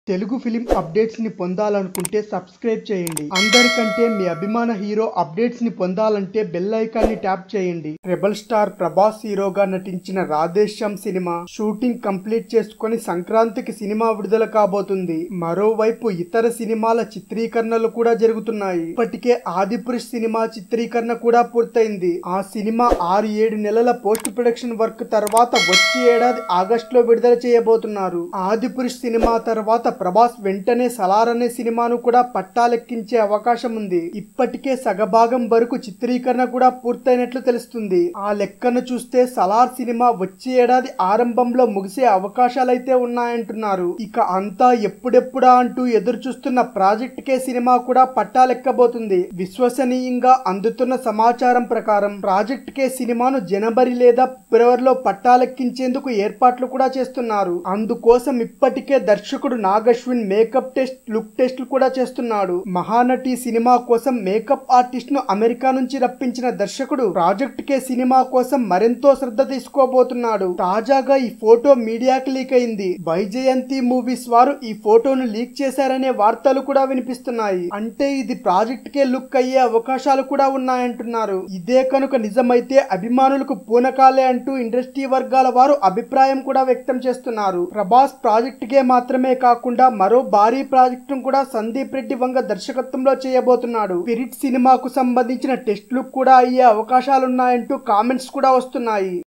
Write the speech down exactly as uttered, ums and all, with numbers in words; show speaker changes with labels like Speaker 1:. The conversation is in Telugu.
Speaker 1: తెలుగు ఫిలిం అప్డేట్స్ ని పొందాలనుకుంటే సబ్స్క్రైబ్ చేయండి. అందరికంటే మీ అభిమాన హీరో అప్డేట్స్ ని పొందాలంటే బెల్ ఐకాన్ ని ట్యాప్ చేయండి. రెబల్ స్టార్ ప్రభాస్ హీరోగా నటించిన రాధేశ్యామ్ సినిమా షూటింగ్ కంప్లీట్ చేసుకుని సంక్రాంతికి సినిమా విడుదల కాబోతుంది. మరోవైపు ఇతర సినిమాల చిత్రీకరణలు కూడా జరుగుతున్నాయి. ఇప్పటికే ఆదిపురుష్ సినిమా చిత్రీకరణ కూడా పూర్తయింది. ఆ సినిమా ఆరు ఏడు నెలల పోస్ట్ ప్రొడక్షన్ వర్క్ తర్వాత వచ్చే ఏడాది ఆగస్టు లో విడుదల చేయబోతున్నారు. ఆదిపురుష్ సినిమా తర్వాత ప్రభాస్ వెంటనే సలార్ అనే సినిమాను కూడా పట్టాలెక్కించే అవకాశం ఉంది. ఇప్పటికే సగభాగం వరకు చిత్రీకరణ కూడా పూర్తయినట్లు తెలుస్తుంది. ఆ లెక్కను చూస్తే సలార్ సినిమా వచ్చే ఏడాది ఆరంభంలో ముగిసే అవకాశాలైతే ఉన్నాయంటున్నారు. ఇక అంతా ఎప్పుడెప్పుడా అంటూ ఎదురు చూస్తున్న ప్రాజెక్ట్ కే సినిమా కూడా పట్టాలెక్కబోతుంది. విశ్వసనీయంగా అందుతున్న సమాచారం ప్రకారం ప్రాజెక్ట్ కే సినిమాను జనవరి లేదా ఫిబ్రవరిలో పట్టాలెక్కించేందుకు ఏర్పాట్లు కూడా చేస్తున్నారు. అందుకోసం ఇప్పటికే దర్శకుడు Nag Ashwin makeup test, look test కూడా చేస్తున్నాడు. మహానటి సినిమా కోసం మేకప్ ఆర్టిస్ట్ ను అమెరికా నుంచి రప్పించిన దర్శకుడు ప్రాజెక్ట్ కే సినిమా కోసం మరెంతో శ్రద్ధ తీసుకోబోతున్నాడు. తాజాగా ఈ ఫోటో మీడియాకి లీక్ అయింది. వైజయంతి మూవీస్ వారు ఈ ఫోటోను లీక్ చేశారనే వార్తలు కూడా వినిపిస్తున్నాయి. అంటే ఇది ప్రాజెక్ట్ కే లుక్ అయ్యే అవకాశాలు కూడా ఉన్నాయంటున్నారు. ఇదే కనుక నిజమైతే అభిమానులకు పూనకాలే అంటూ ఇండస్ట్రీ వర్గాల వారు అభిప్రాయం కూడా వ్యక్తం చేస్తున్నారు. ప్రభాస్ ప్రాజెక్ట్ కే మాత్రమే కాకుండా మరో భారీ ప్రాజెక్టు కూడా సందీప్ రెడ్డి వంగ దర్శకత్వంలో చేయబోతున్నాడు. స్పిరిట్ సినిమాకు సంబంధించిన టెస్ట్ లుక్ కూడా అయ్యే అవకాశాలున్నాయంటూ కామెంట్స్ కూడా వస్తున్నాయి.